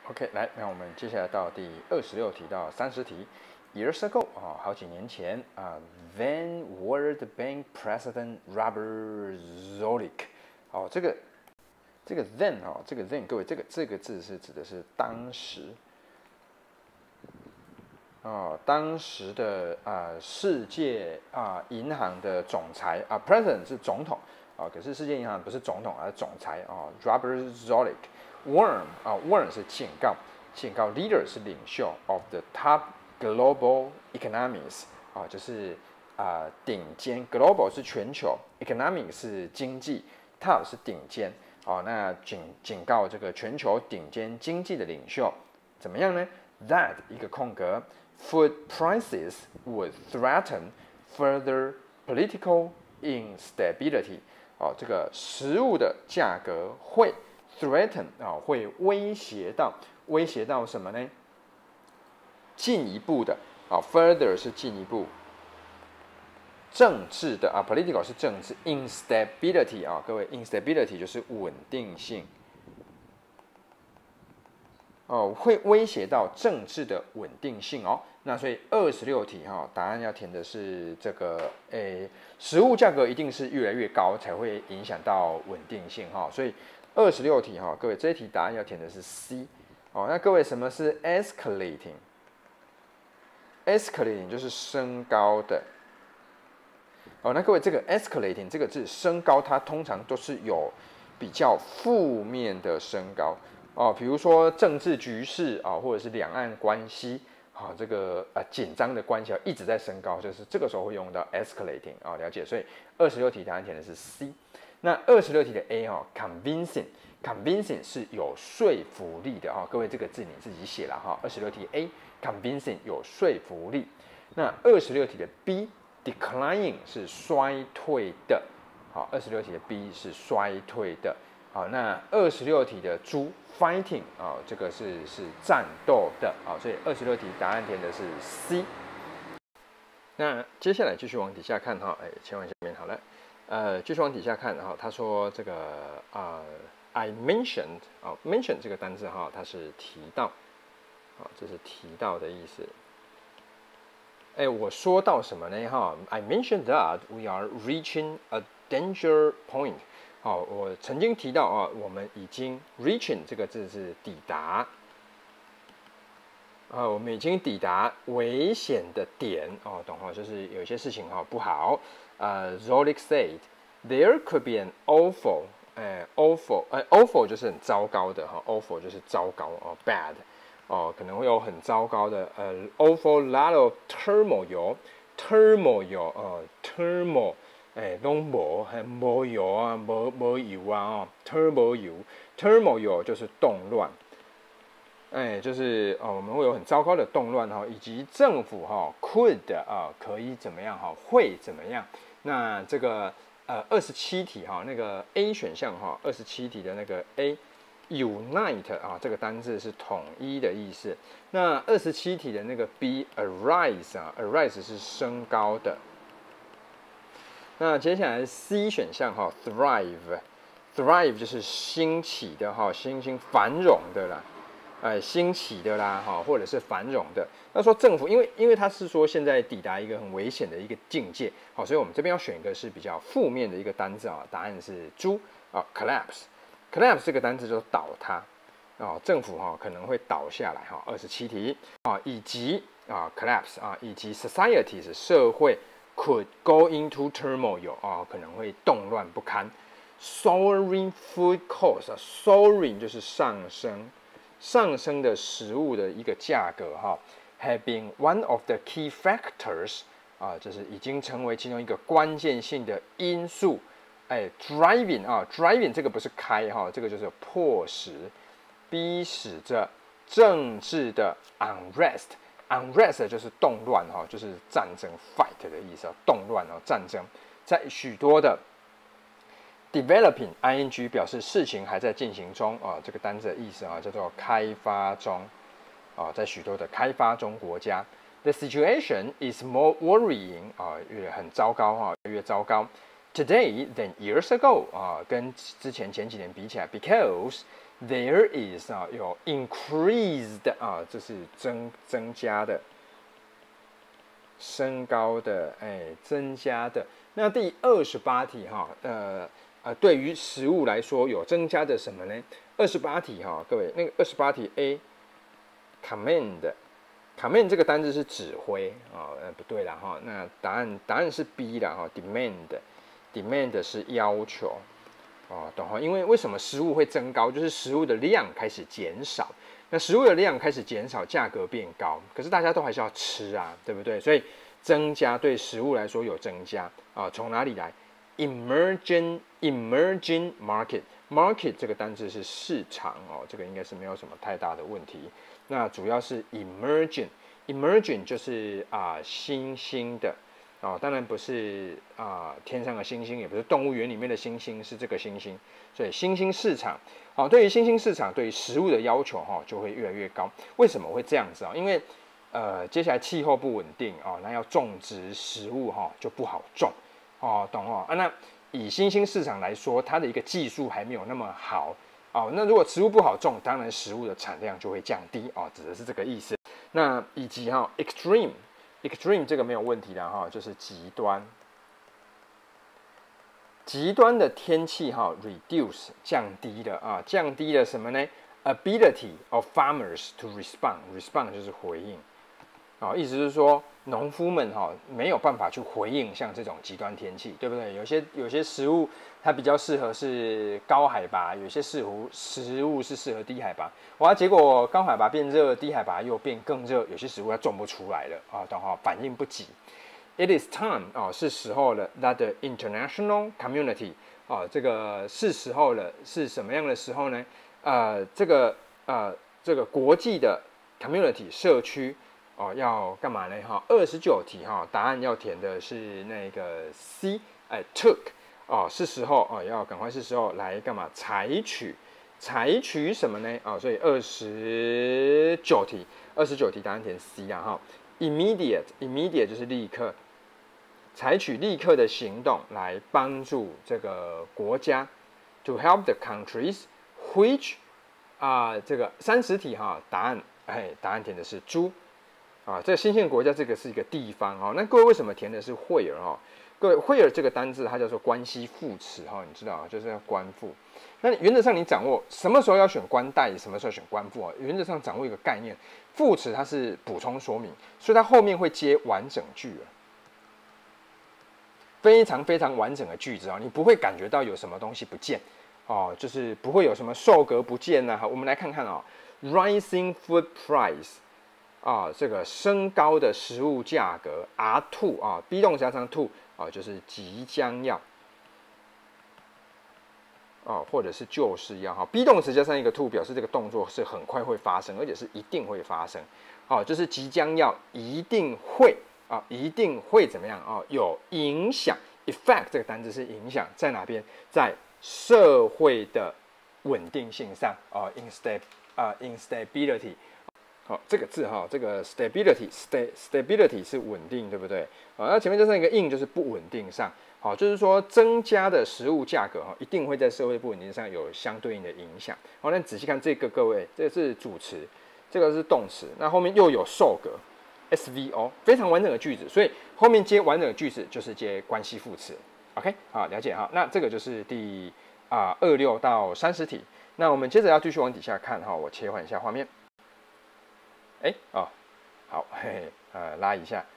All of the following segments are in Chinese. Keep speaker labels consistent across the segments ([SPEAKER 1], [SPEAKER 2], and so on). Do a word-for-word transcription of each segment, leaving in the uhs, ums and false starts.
[SPEAKER 1] OK， 来，那我们接下来到第二十六题到三十题。Years ago 啊、哦，好几年前啊、呃、，then World Bank President Robert Zoellick， 哦，这个这个 then 哦，这个 then 各位，这个这个字是指的是当时哦，当时的啊、呃、世界啊、呃、银行的总裁啊、呃、，President 是总统啊、哦，可是世界银行不是总统，而是总裁啊、哦、，Robert Zoellick。Warn 啊 ，warn 是警告，警告 leader 是领袖 of the top global economies 啊，就是啊顶尖 global 是全球 ，economic 是经济 ，top 是顶尖哦。那警警告这个全球顶尖经济的领袖怎么样呢 ？That 一个空格 ，food prices would threaten further political instability 哦，这个食物的价格会 threaten 啊、哦，会威胁到，威胁到什么呢？进一步的啊、哦、，further 是进一步，政治的啊 ，political 是政治 ，instability 啊、哦，各位 instability 就是稳定性。哦，会威胁到政治的稳定性哦。那所以二十六题哈、哦，答案要填的是这个，诶，食物价格一定是越来越高才会影响到稳定性哈、哦。所以二十六题哈、哦，各位这一题答案要填的是 C 哦。那各位什么是 escalating？escalating 就是升高的。哦，那各位这个 escalating 这个字升高，它通常都是有比较负面的升高。哦，比如说政治局势啊、哦，或者是两岸关系，好、哦，这个呃紧张的关系一直在升高，就是这个时候会用到 escalating 啊、哦，了解。所以二十六题答案填的是 C。那二十六题的 A 哈、哦、，convincing，convincing 是有说服力的哈、哦，各位这个字你自己写了哈。二十六题 A，convincing 有说服力。那二十六题的 B，declining 是衰退的，好，二十六题的 B 是衰退的。好，那二十六题的猪 fighting 啊、哦，这个是是战斗的啊、哦，所以二十六题答案填的是 C。那接下来继续往底下看哈，哎，切换下面好了，呃，继续往底下看哈，他说这个啊、呃、，I mentioned 啊、哦、，mention 这个单字哈，它是提到，啊、哦，这是提到的意思。哎，我说到什么呢哈 ？I mentioned that we are reaching a danger point。好，我曾经提到啊，我们已经 reaching 这个字是抵达，啊，我们已经抵达危险的点哦，懂哈？就是有一些事情哈不好。呃 ，Zoellick said there could be an awful， 哎 ，awful， 哎 ，awful 就是很糟糕的哈 ，awful 就是糟糕哦 ，bad 哦，可能会有很糟糕的呃 ，awful lot of turmoil，turmoil 哦 ，turmoil。哎，拢无，还无油啊，无无油啊哦 ，turmoil，turmoil 就是动乱，哎，就是哦，我们会有很糟糕的动乱哈，以及政府哈 could 啊可以怎么样哈，会怎么样？那这个呃二十七题哈，那个 A 选项哈，二十七题的那个 A。Unite 啊，这个单字是统一的意思。那二十七题的那个 B，arise 啊 ，arise 是升高的。那接下来 C 选项哈 ，thrive，thrive 就是兴起的哈，兴兴繁荣的啦，哎，兴起的啦哈，或者是繁荣的。那说政府，因为因为他是说现在抵达一个很危险的一个境界，好，所以我们这边要选一个是比较负面的一个单字啊，答案是猪啊 ，collapse，collapse 这个单字就是倒塌啊，政府哈可能会倒下来哈。二十七题啊，以及啊 collapse 啊，以及 society 是社会。Could go into turmoil 啊，可能会动乱不堪。Soaring food costs 啊 ，soaring 就是上升，上升的食物的一个价格哈。Have been one of the key factors 啊，就是已经成为其中一个关键性的因素。哎 ，driving 啊 ，driving 这个不是开哈，这个就是迫使、逼使着政治的 unrest。Unrest 就是动乱哈，就是战争 fight 的意思啊，动乱哦，战争。在许多的 developing ing 表示事情还在进行中啊，这个单字的意思啊叫做开发中啊，在许多的开发中国家 ，the situation is more worrying 啊，越很糟糕哈，越糟糕。Today than years ago 啊，跟之前前几年比起来 ，because there is 啊，有 increased 啊，这是增增加的。升高的，哎，增加的。那第二十八题哈，呃呃，对于食物来说有增加的什么呢？二十八题哈，各位，那个二十八题 A command，command 这个单字是指挥啊，呃不对啦哈，那答案答案是 B 啦哈 ，demand，demand 是要求哦，懂哈？因为为什么食物会增高？就是食物的量开始减少。那食物的量开始减少，价格变高，可是大家都还是要吃啊，对不对？所以增加对食物来说有增加啊，从哪里来 ？emerging emerging market market 这个单字是市场哦，这个应该是没有什么太大的问题。那主要是 emerging emerging 就是啊、呃、新兴的。哦，当然不是啊、呃，天上的星星，也不是动物园里面的星星，是这个星星。所以新兴市场，好、哦，对于新兴市场，对于食物的要求哈、哦，就会越来越高。为什么会这样子啊、哦？因为呃，接下来气候不稳定哦，那要种植食物哈、哦、就不好种哦，懂哦？啊，那以新兴市场来说，它的一个技术还没有那么好哦。那如果食物不好种，当然食物的产量就会降低哦，指的是这个意思。那以及哈、哦、extreme。extreme 这个没有问题的哈，就是极端，极端的天气哈 ，reduce 降低了啊，降低了什么呢 ？ability of farmers to respond，respond 就是回应，啊，意思是说农夫们哈没有办法去回应像这种极端天气，对不对？有些有些食物它比较适合是高海拔，有些食物食物是适合低海拔。哇，结果高海拔变热，低海拔又变更热，有些食物它种不出来了啊，懂哈？反应不及。It is time 啊，是时候了。That the international community 啊，这个是时候了，是什么样的时候呢？呃，这个呃，这个国际的 community 社区。哦，要干嘛呢？哈，二十九题哈，答案要填的是那个 C， 哎 ，took 哦，是时候哦，要赶快是时候来干嘛？采取，采取什么呢？啊、哦，所以二十九题，二十九题答案填 C 啊哈 ，immediate，immediate 就是立刻，采取立刻的行动来帮助这个国家 ，to help the countries which 啊、呃，这个三十题哈，答案哎，答案填的是猪。啊，这个新兴国家这个是一个地方哦。那各位为什么填的是惠尔哈？各位惠尔这个单字它叫做关系副词哈，你知道就是要官复。那原则上你掌握什么时候要选官代，什么时候选官复啊？原则上掌握一个概念，副词它是补充说明，所以它后面会接完整句了，非常非常完整的句子啊，你不会感觉到有什么东西不见哦，就是不会有什么受格不见呐、啊。我们来看看啊、哦、，rising food price。啊，这个升高的食物价格 ，are to 啊 ，be 动词加上 to 啊，就是即将要，哦、啊，或者是就是要哈 ，be 动词加上一个 to 表示这个动作是很快会发生，而且是一定会发生，哦、啊，就是即将要，一定会啊，一定会怎么样啊？有影响 ，effect 这个单词是影响，在哪边？在社会的稳定性上啊 ，instab 啊 instability。好、哦，这个字哈，这个 stability，sta stability 是稳定，对不对？啊、哦，那前面加上一个 in 就是不稳定上，好、哦，就是说增加的食物价格哈、哦，一定会在社会不稳定上有相对应的影响。好、哦，那仔细看这个，各位，这个是主词，这个是动词，那后面又有受格 S V O， 非常完整的句子，所以后面接完整的句子就是接关系副词。OK， 好，了解哈。那这个就是第啊二六到三十题。那我们接着要继续往底下看哈，我切换一下画面。哎哦，好，嘿嘿，呃，拉一下，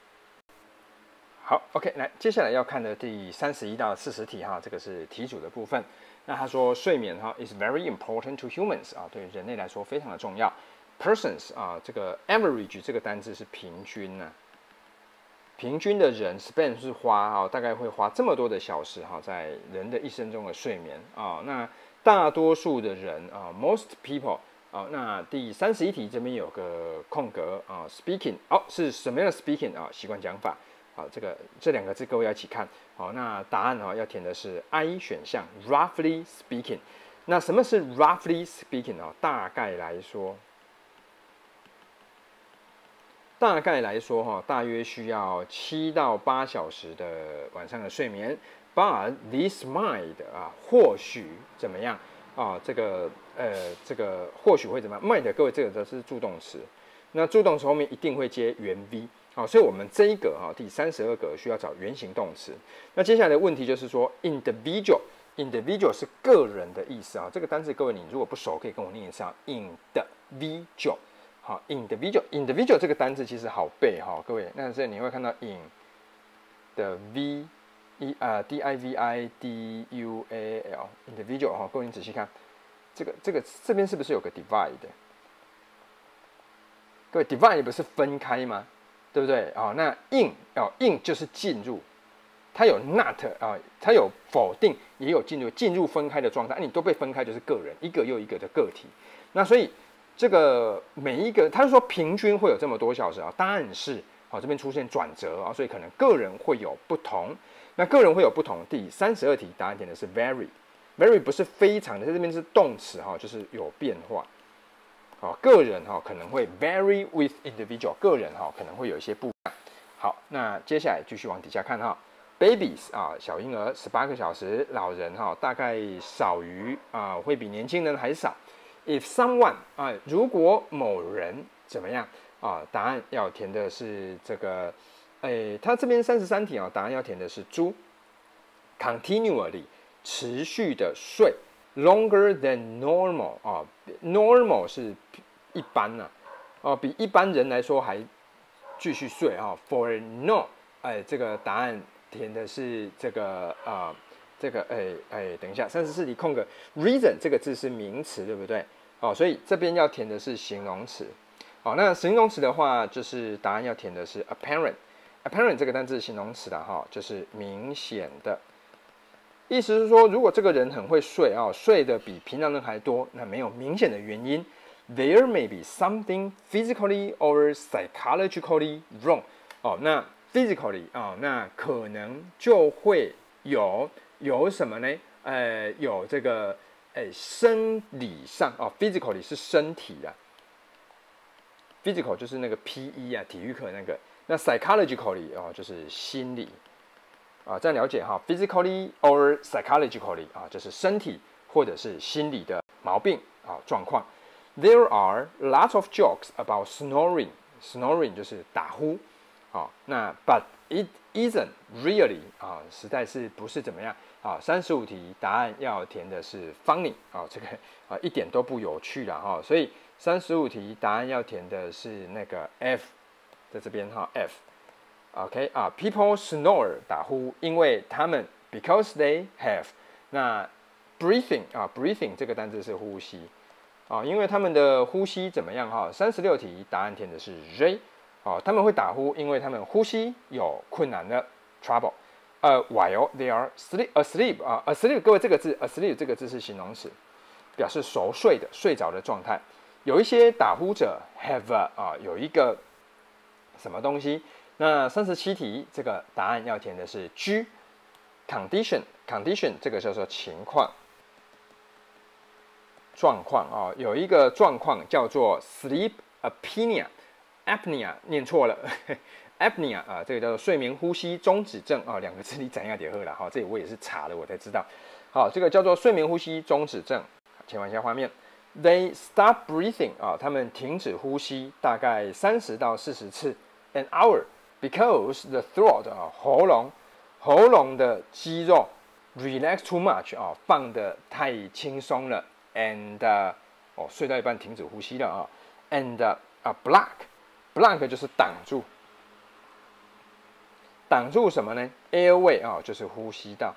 [SPEAKER 1] 好 ，OK， 来，接下来要看的第三十一到四十题哈，这个是题组的部分。那他说睡眠哈 is very important to humans 啊，对人类来说非常的重要。Persons 啊，这个 average 这个单字是平均呢、啊，平均的人 spend 是花啊，大概会花这么多的小时哈，在人的一生中的睡眠啊，那大多数的人啊 ，most people。好、哦，那第三十一题这边有个空格啊 ，speaking， 哦，是什么样的 speaking 啊？习惯讲法，好，这个这两个字各位要一起看。好，那答案啊要填的是 I 选项 ，roughly speaking。那什么是 roughly speaking 啊？大概来说，大概来说哈，大约需要七到八小时的晚上的睡眠。But this might 啊，或许怎么样？啊，这个呃，这个或许会怎么样 ？might 各位这个都是助动词，那助动词后面一定会接原 V。好，所以我们这一格哈，第三十二格需要找原形动词。那接下来的问题就是说 ，individual，individual 是个人的意思啊。这个单字各位你如果不熟，可以跟我念一下 individual。好 ，individual，individual 这个单字其实好背哈，各位。但是你会看到 in 的 v， e 啊 d i v i d u a l，individual 哈，各位你仔细看，这个这个这边是不是有个 divide？ 各位 divide 不是分开吗？对不对？哦，那 in 哦 in 就是进入，它有 not 啊、哦，它有否定，也有进入，进入分开的状态，你都被分开就是个人，一个又一个的个体。那所以这个每一个，他是说平均会有这么多小时啊，当然是好、哦、这边出现转折啊、哦，所以可能个人会有不同。那个人会有不同。第三十二题答案填的是 vary，vary 不是非常的，在这边是动词哈、哦，就是有变化。哦，个人哈、哦、可能会 vary with individual， 个人哈、哦、可能会有一些不一样。好，那接下来继续往底下看哈 ，babies 啊小婴儿十八个小时，老人哈、哦、大概少于啊会比年轻人还少。If someone 啊如果某人怎么样啊，答案要填的是这个，诶，他这边三十三题啊，答案要填的是猪 ，continually 持续的睡。Longer than normal 啊 ，normal 是一般呐、啊，哦、啊，比一般人来说还继续睡啊。For no， 哎，这个答案填的是这个啊，这个哎哎，等一下，三十四题空格 reason 这个字是名词，对不对？哦，所以这边要填的是形容词。好、哦，那形容词的话，就是答案要填的是 apparent。apparent 这个单字是形容词的哈、哦，就是明显的。意思是说，如果这个人很会睡啊、哦，睡得比平常人还多，那没有明显的原因 ，there may be something physically or psychologically wrong。哦，那 physically 啊、哦，那可能就会有有什么呢？呃，有这个诶生理上哦 ，physically 是身体的 ，physical 就是那个 P E 啊，体育课那个。那 psychologically 哦，就是心理。啊，这样了解哈 ，physically or psychologically 啊，就是身体或者是心理的毛病啊状况。There are lots of jokes about snoring. Snoring 就是打呼，啊，那 but it isn't really 啊，实在是不是怎么样啊？三十五题答案要填的是 funny 啊，这个啊一点都不有趣了哈，所以三十五题答案要填的是那个 F， 在这边哈 F。OK 啊 ，people snore 打呼，因为他们 because they have 那 breathing 啊 breathing 这个单字是呼吸啊，因为他们的呼吸怎么样哈？三十六题答案填的是 J 啊，他们会打呼，因为他们呼吸有困难的 trouble。呃 ，while they are sleep asleep 啊 asleep 各位这个字 asleep 这个字是形容词，表示熟睡的睡着的状态。有一些打呼者 have a, 啊有一个什么东西。那三十七题，这个答案要填的是 G condition condition 这个叫做情况、状况啊、哦，有一个状况叫做 sleep apnea apnea 念错了apnea 啊，这个叫做睡眠呼吸中止症啊、哦，两个字你怎样点喝了哈，这里我也是查了我才知道。好，这个叫做睡眠呼吸中止症。切换一下画面 ，They stop breathing 啊，他们停止呼吸大概三十到四十次 an hour。Because the throat 啊，喉咙，喉咙的肌肉 relax too much 啊，放得太轻松了 ，and 哦睡到一半停止呼吸了啊 ，and 啊 block block 就是挡住，挡住什么呢 ？airway 啊，就是呼吸道，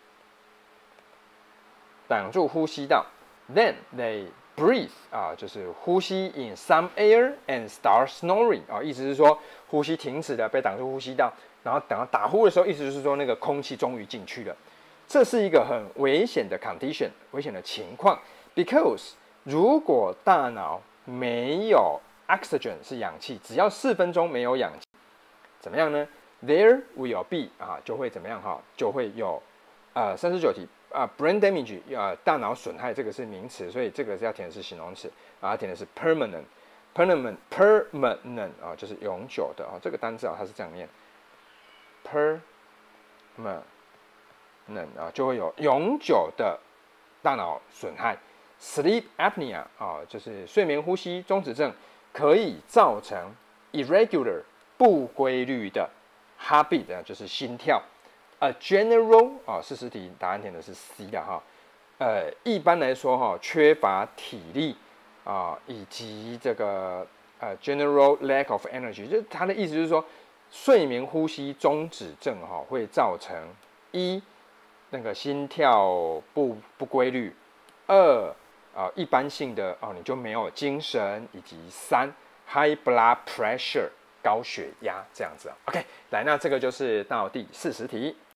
[SPEAKER 1] 挡住呼吸道 ，then they breathe 啊，就是呼吸 in some air and start snoring 啊，意思是说呼吸停止了，被挡住呼吸道，然后等到打呼的时候，意思就是说那个空气终于进去了。这是一个很危险的 condition， 危险的情况 ，because 如果大脑没有 oxygen 是氧气，只要四分钟没有氧气，怎么样呢 ？There will be 啊，就会怎么样哈？就会有呃三十九题。啊 ，brain damage 啊，大脑损害这个是名词，所以这个是要填的是形容词，啊，填的是 permanent，permanent permanent 啊，就是永久的啊，这个单字啊，它是这样念 ，permanent 啊，就会有永久的大脑损害。 sleep apnea 啊、哦，就是睡眠呼吸中止症，可以造成 irregular 不规律的 heartbeat 啊，就是心跳。A general 啊、哦，四十题答案填的是 C 的哈。呃，一般来说哈、哦，缺乏体力啊、哦，以及这个呃 general lack of energy， 就是它的意思就是说，睡眠呼吸中止症哈、哦，会造成一那个心跳不不规律，二啊、呃、一般性的哦你就没有精神，以及三 high blood pressure 高血压这样子。OK， 来，那这个就是到第四十题。